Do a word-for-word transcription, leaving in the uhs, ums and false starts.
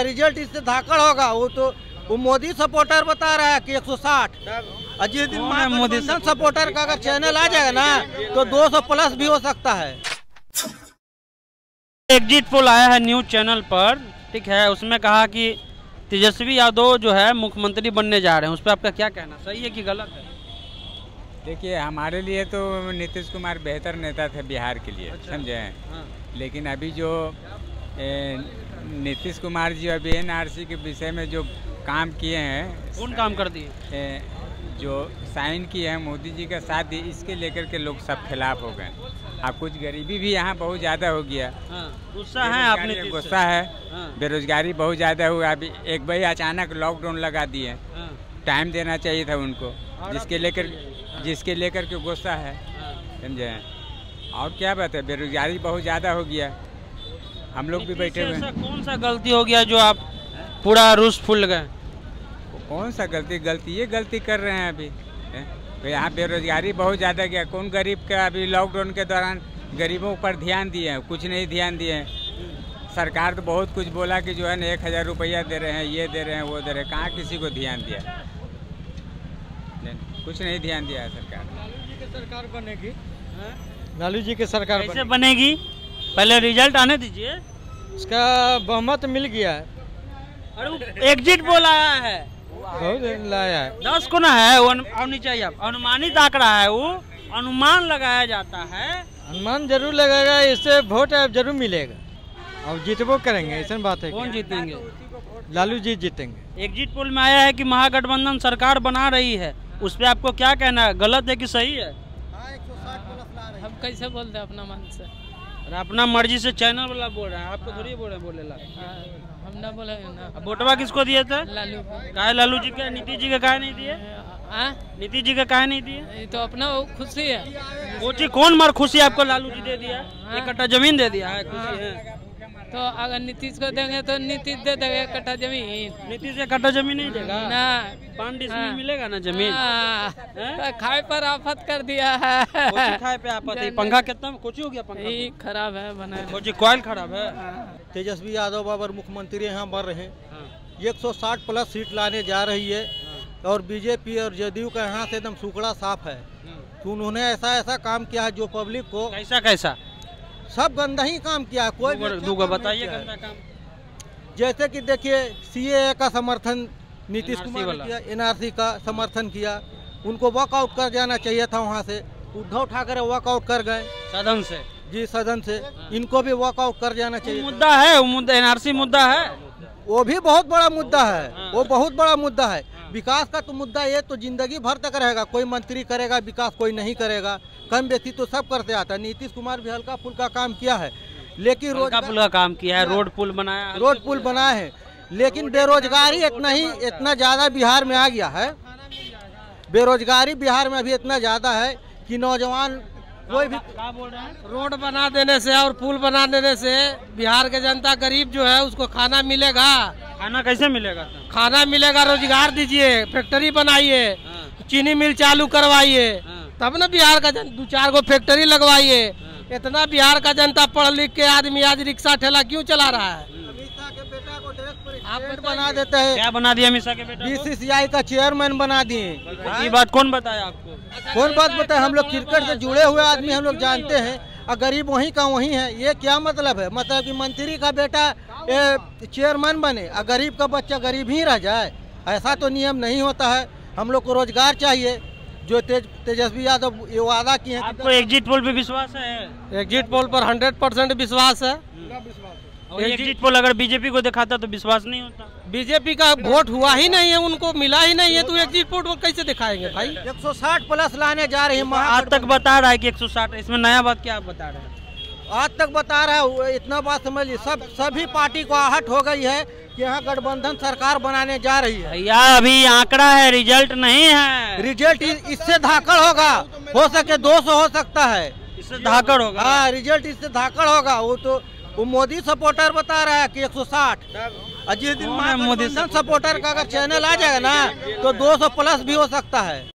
हाँ, रिजल्ट इससे धाकड़ होगा। वो तो वो मोदी सपोर्टर बता रहा है कि एक सौ साठ। जिस दिन मोदी सपोर्टर का अगर चैनल आ जाएगा ना तो दो सौ प्लस भी हो सकता है। एग्जिट पोल आया है न्यूज चैनल पर, ठीक है, उसमें कहा कि तेजस्वी यादव जो है मुख्यमंत्री बनने जा रहे हैं, उस पर आपका क्या कहना, सही है कि गलत है? देखिए, हमारे लिए तो नीतीश कुमार बेहतर नेता थे बिहार के लिए। अच्छा। समझे हैं। हाँ। लेकिन अभी जो नीतीश कुमार जी अभी एन आर सी के विषय में जो काम किए हैं, कौन काम कर दिए? जो साइन किए हैं मोदी जी का साथ दिए, इसके लेकर के लोग सब खिलाफ हो गए। अब कुछ गरीबी भी यहाँ बहुत ज़्यादा हो गया। गुस्सा है आपने? गुस्सा है। हाँ। बेरोजगारी बहुत ज़्यादा हुआ। अभी एक भाई अचानक लॉकडाउन लगा दिए। हाँ। टाइम देना चाहिए था उनको, जिसके लेकर जिसके लेकर के गुस्सा है। समझे? और क्या बात है, बेरोजगारी बहुत ज़्यादा हो गया। हम लोग भी बैठे हुए हैं। कौन सा गलती हो गया जो आप पूरा रूस फूल गए? कौन सा गलती गलती ये गलती कर रहे हैं अभी। तो यहाँ बेरोजगारी बहुत ज़्यादा गया। कौन गरीब का अभी लॉकडाउन के दौरान गरीबों पर ध्यान दिए हैं? कुछ नहीं ध्यान दिए हैं। सरकार तो बहुत कुछ बोला कि जो है ना एक हज़ार रुपया दे रहे हैं, ये दे रहे हैं, वो दे रहे हैं। कहाँ किसी को ध्यान दिया? कुछ नहीं ध्यान दिया है सरकार। लालू जी की सरकार बनेगी। लालू जी की सरकार कैसे बनेगी? पहले रिजल्ट आने दीजिए। उसका बहुमत मिल गया है। अरे एग्जिट पोल आया है, बहुत लाया है। दस गुना है वो, आनी चाहिए। अनुमानित आंकड़ा है, वो अनुमान लगाया जाता है। अनुमान जरूर लगेगा, इससे वोट जरूर मिलेगा और जीतबो करेंगे। ऐसा बात है। कौन जीतेंगे? लालू जी जीतेंगे। एग्जिट पोल में आया है कि महागठबंधन सरकार बना रही है, उस पर आपको क्या कहना है, गलत है कि सही है? हम कैसे बोलते हैं अपना मन से? अरे अपना मर्जी से चैनल वाला बोल रहा है, आपको थोड़ी बोल रहे हैं बोलेला। हम ना बोले ना। वोटवा किसको दिए थे? लालू को। काहे लालू जी का? नीतीश जी का काहे नहीं दिए? नीतीश जी का काहे नहीं दिए? ये तो अपना खुशी है। कोची कौन मार खुशी आपको लालू जी दे दिया? एक कट्टा जमीन दे दिया है, खुशी है। तो अगर नीतीश को देंगे तो नीतीश दे देंगे एक कट्टा जमीन। नीतीश एक कट्टा जमीन नहीं देगा ना? पाँच डिसमिल मिलेगा ना जमीन? तो खाए पर आफत कर दिया है। खाए पे आफत है। पंखा कितना कोची हो गया? पंखा खराब है बना। कोची कॉइल खराब है। तेजस्वी यादव बाबर मुख्यमंत्री यहाँ बन रहे हैं। एक सौ साठ प्लस सीट लाने जा रही है और बीजेपी और जदयू का यहाँ से एकदम सुकड़ा साफ है। तो उन्होंने ऐसा ऐसा काम किया है जो पब्लिक को, कैसा कैसा सब गंदा ही काम किया है। कोई दूगो बताइए गंदा काम। जैसे कि देखिए, सीएए का समर्थन नीतीश कुमार ने किया, एनआरसी का समर्थन किया। उनको वॉकआउट कर जाना चाहिए था वहाँ से। उद्धव ठाकरे वॉकआउट कर गए सदन से। जी, सदन से। इनको भी वॉकआउट कर जाना चाहिए। मुद्दा है वो, मुद्दा एनआरसी मुद्दा है, वो भी बहुत बड़ा मुद्दा है। वो बहुत बड़ा मुद्दा है। विकास का तो मुद्दा ये तो जिंदगी भर तक रहेगा। कोई मंत्री करेगा विकास, कोई नहीं करेगा। कम बेसी तो सब करते आता है। नीतीश कुमार भी हल्का फुल्का काम किया है, लेकिन हल्का फुल्का काम किया है। रोड पुल बनाया है, रोड पुल बनाए हैं, लेकिन बेरोजगारी इतना ही इतना ज्यादा बिहार में आ गया है। बेरोजगारी बिहार में अभी इतना ज्यादा है कि नौजवान कोई भी बोल रहे हैं। रोड बना देने से और पुल बना देने से बिहार के जनता गरीब जो है उसको खाना मिलेगा। खाना कैसे मिलेगा? खाना मिलेगा, रोजगार दीजिए, फैक्ट्री बनाइए, चीनी मिल चालू करवाइए, तब ना बिहार का जन दो चार गो फैक्ट्री लगवाइए। इतना बिहार का जनता पढ़ लिख के आदमी आज रिक्शा ठेला क्यों चला रहा है? आप बना देते हैं। क्या बना दिया अमित शाह के बेटा? बीसीसीआई का चेयरमैन बना दिए। ये बात कौन बताया आपको? कौन बात बताए? हम लोग क्रिकेट से जुड़े हुए आदमी हम लोग जानते हैं। और गरीब वहीं का वहीं है। ये क्या मतलब है? मतलब कि मंत्री का बेटा चेयरमैन बने और गरीब का बच्चा गरीब ही रह जाए? ऐसा तो नियम नहीं होता है। हम लोग को रोजगार चाहिए। जो तेज तेजस्वी यादव ये वादा किए हैं। आपको एग्जिट पोल पे विश्वास है? एग्जिट पोल पर हंड्रेड परसेंट विश्वास है। एग्जिट पोल अगर बीजेपी को दिखाता तो विश्वास नहीं होता। बीजेपी का वोट हुआ ही नहीं है, उनको मिला ही नहीं है, तो एग्जिट पोल कैसे दिखाएंगे भाई? एक सौ साठ प्लस लाने जा रही है। आज तक बता रहा है कि एक सौ साठ। इसमें नया बात क्या आप बता रहे हैं? आज तक बता रहा है। इतना बात समझ ली। सब सभी पार्टी को आहट हो गई है कि यहाँ गठबंधन सरकार बनाने जा रही है। भैया अभी आंकड़ा है, रिजल्ट नहीं है। रिजल्ट इससे धाकड़ होगा। हो सके दो सौ हो सकता है। इससे धाकड़ होगा? हाँ, रिजल्ट इससे धाकड़ होगा। वो तो वो मोदी सपोर्टर बता रहा है कि एक सौ साठ। जिस दिन मोदी सपोर्टर का अगर चैनल आ जाएगा ना तो दो सौ प्लस भी हो सकता है।